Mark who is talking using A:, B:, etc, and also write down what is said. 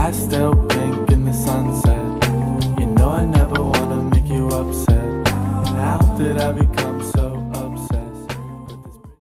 A: I still blink in the sunset. You know I never wanna make you upset. How did I become